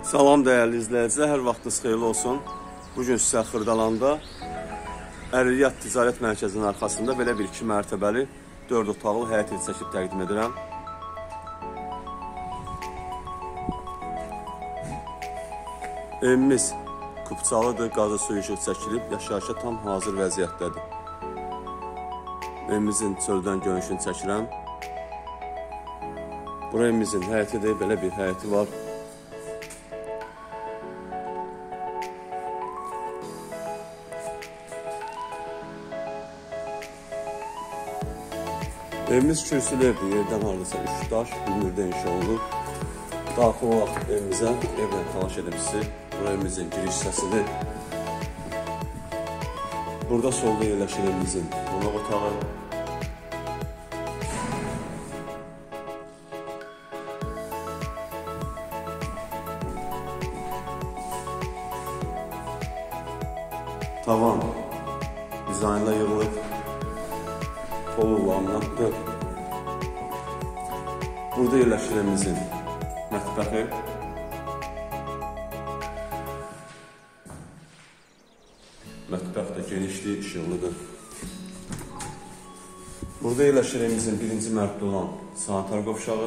Salam dəyərli izləyicilər, hər vaxtınız xeyirli olsun. Bugün sizə Xırdalanda Əriyyat Ticarət Mərkəzinin arxasında belə bir 2 mərtəbəli 4 otaqlı həyət evi çəkib təqdim edirəm. Evimiz kupçalıdır, qazı suyu işıq çəkilib, yaşayışa tam hazır vəziyyətdədir. Evimizin çöldən görünüşünü çəkirəm. Bura evimizin həyəti də belə bir həyəti var. Evimiz kürsülü evdir, yerdən hardasa 3 daş, hündürdə inşa olunub. Daxil olaraq evimizə evlə tanış edib sizi. Bura evimizin giriş hissəsidir. Burada solda yerləşir evimizin qonaq otağı. Tavan dizaynla yığılıb. Polu laminatdır. Burada yerləşir evimizin mətbəxi. Mətbəx də genişli, işıqlıdır. Burada yerləşir evimizin birinci mərtəbədə olan sanitar qovşağı.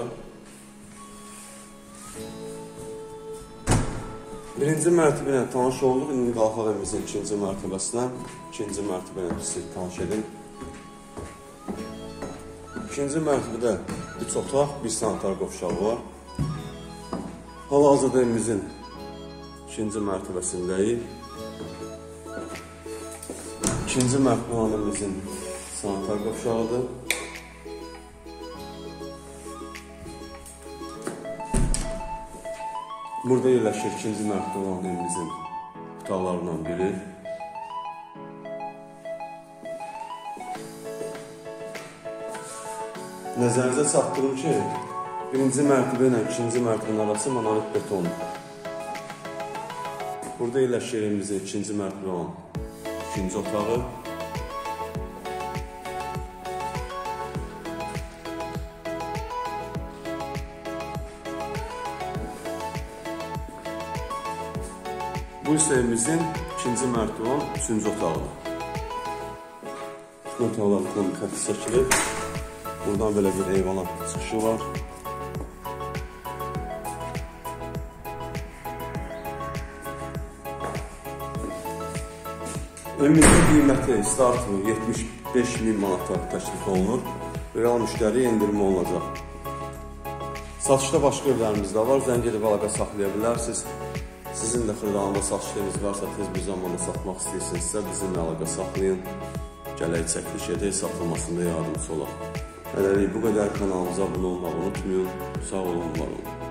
Birinci mərtəbə ilə tanış olduq. İndi qalxaq evimizin ikinci mərtəbəsinə. İkinci mərtəbə ilə sizi tanış edin. İkinci mərtəbədə 3 otaq, 1 sanitar qovşağı var. Hal-hazırda evimizin ikinci mərtəbəsindəyik. İkinci mərtəbə olan evimizin sanitar qovşağıdır. Burada yerləşir ikinci mərtəbə olan evimizin otaqlarından biri. Nəzərinizə çatdırım ki, birinci mərtəbə ilə ikinci mərtəbənin arası monolit betondur. Burada yerləşir evimizin ikinci mərtəbə olan ikinci otağı. Bu isə evimizin ikinci mərtəbə olan üçüncü otağıdır. Bütün otaqlardan xətti çəkilir. Buradan belə bir eyvana çıxışı var. Evimizin qiyməti startı 75.000 manata təklif olunur. Real müştəriyə endirmə olunacaq. Satışda başqa evlərimiz də var. Zəng edib əlaqə saxlaya bilərsiniz. Sizin də Xırdalanda satışlarınız varsa, tez bir zamanda satmaq istəyirsinizsə, bizimlə əlaqə saxlayın. Gələk çəkiliş edək, satılmasında yardımcı olaq. Hələlik bu qədər, kanalımıza abunə olmağı unutmayın. Sağ olun, var olun.